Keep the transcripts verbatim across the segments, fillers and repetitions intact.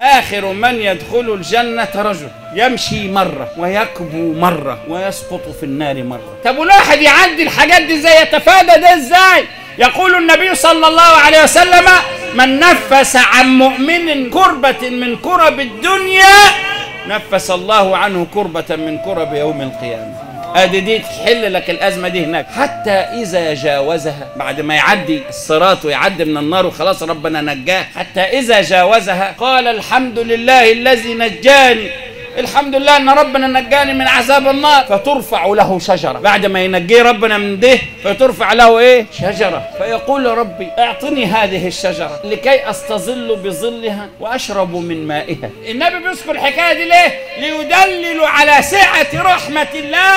آخر من يدخل الجنة رجل يمشي مرة ويكبو مرة ويسقط في النار مرة. طب والواحد يعدي الحاجات دي ازاي؟ يتفادى ده ازاي؟ يقول النبي صلى الله عليه وسلم: من نفس عن مؤمن كربة من كرب الدنيا نفس الله عنه كربة من كرب يوم القيامة. ادي دي تحل لك الازمه دي هناك. حتى اذا جاوزها، بعد ما يعدي الصراط ويعدي من النار وخلاص ربنا نجاه، حتى اذا جاوزها قال: الحمد لله الذي نجاني، الحمد لله ان ربنا نجاني من عذاب النار. فترفع له شجره، بعد ما ينجيه ربنا من ده فترفع له ايه؟ شجره. فيقول: ربي اعطني هذه الشجره لكي استظل بظلها واشرب من مائها. النبي بيذكر الحكايه دي ليه؟ ليدلل على سعه رحمه الله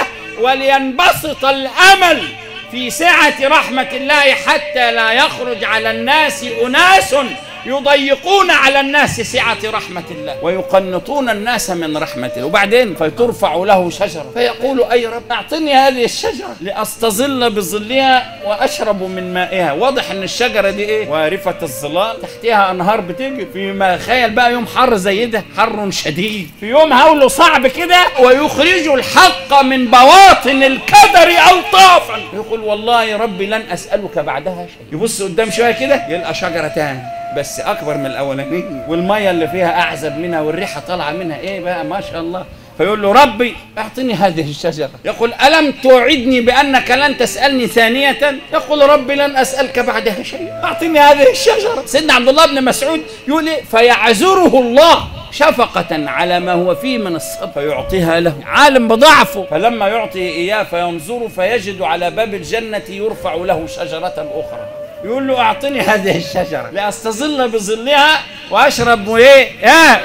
ولينبسط الامل في سعه رحمه الله، حتى لا يخرج على الناس اناس يضيقون على الناس سعة رحمة الله ويقنطون الناس من رحمة الله. وبعدين فترفع له شجرة فيقول: أي رب أعطني هذه الشجرة لأستظل بظلها وأشرب من مائها. واضح أن الشجرة دي إيه؟ وارفة الظلال، تحتها أنهار بتجري. فيما خيل بقى يوم حر زي ده، حر شديد، في يوم هوله صعب كده، ويخرج الحق من بواطن الكدر ألطافا. يقول: والله يا ربي لن أسألك بعدها شيء. يبص قدام شوية كده يلقى شجرة تاني بس اكبر من الاولانيه، والميه اللي فيها اعذب منها، والريحه طالعه منها ايه بقى ما شاء الله. فيقول له: ربي اعطني هذه الشجره. يقول: الم توعدني بانك لن تسالني ثانيه؟ يقول: ربي لن اسالك بعدها شيء، اعطني هذه الشجره. سيدنا عبد الله بن مسعود يقول: فيعذره الله شفقة على ما هو فيه من الصبر فيعطيها له، عالم بضعفه. فلما يعطي اياه فينظر فيجد على باب الجنه يرفع له شجره اخرى، يقول له: اعطني هذه الشجره لاستظل بظلها واشرب ايه؟ آه.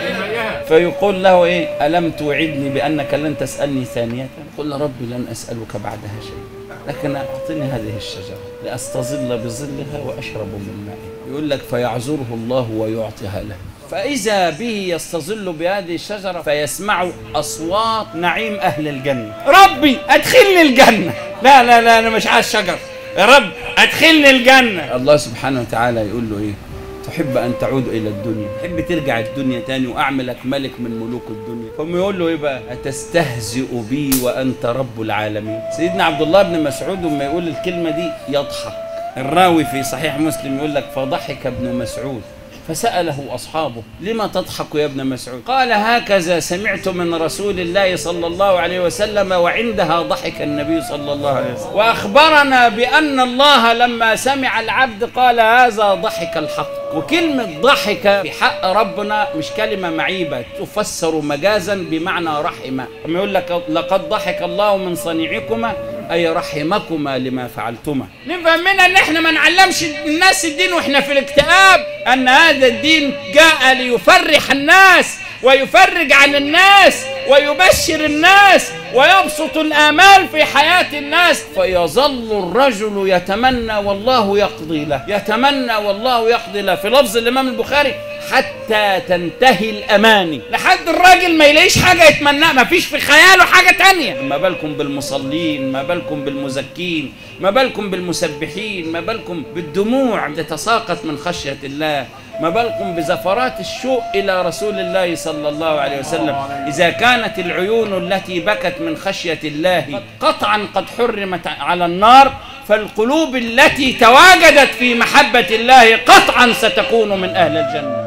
فيقول له: ايه؟ الم توعدني بانك لن تسالني ثانيه؟ قل: ربي لن اسالك بعدها شيء، لكن اعطني هذه الشجره لاستظل بظلها واشرب من مائها. يقول لك: فيعذره الله ويعطيها له. فإذا به يستظل بهذه الشجرة فيسمع أصوات نعيم أهل الجنة. ربي أدخلني الجنة. لا لا لا أنا مش عايز شجر، يا رب أدخلني الجنة. الله سبحانه وتعالى يقول له: إيه؟ تحب أن تعود إلى الدنيا؟ تحب ترجع الدنيا تاني وأعملك ملك من ملوك الدنيا؟ فهم يقول له: إيه بقى؟ أتستهزئ بي وأنت رب العالمين؟ سيدنا عبد الله بن مسعود لما يقول الكلمة دي يضحك. الراوي في صحيح مسلم يقول لك: فضحك ابن مسعود فسأله أصحابه: لما تضحك يا ابن مسعود؟ قال: هكذا سمعت من رسول الله صلى الله عليه وسلم وعندها ضحك النبي صلى الله عليه وسلم، وأخبرنا بأن الله لما سمع العبد قال: هذا ضحك الحق. وكلمة ضحك في حق ربنا مش كلمة معيبة، تفسر مجازا بمعنى رحمة. لما يقول لك: لقد ضحك الله من صنيعكما أي رحمكما لما فعلتما. نفهم منها ان احنا ما نعلمش الناس الدين واحنا في الاكتئاب، ان هذا الدين جاء ليفرح الناس ويفرج عن الناس ويبشر الناس ويبسط الآمال في حياة الناس. فيظل الرجل يتمنى والله يقضي له، يتمنى والله يقضي له. في لفظ الإمام البخاري: حتى تنتهي الأماني، لحد الراجل ما يلاقيش حاجة يتمناها، ما فيش في خياله حاجة تانية. ما بالكم بالمصلين، ما بالكم بالمزكين، ما بالكم بالمسبحين، ما بالكم بالدموع تتساقط من خشية الله، ما بالكم بزفرات الشوق إلى رسول الله صلى الله عليه وسلم. إذا كانت العيون التي بكت من خشية الله قطعا قد حرمت على النار، فالقلوب التي تواجدت في محبة الله قطعا ستكون من أهل الجنة.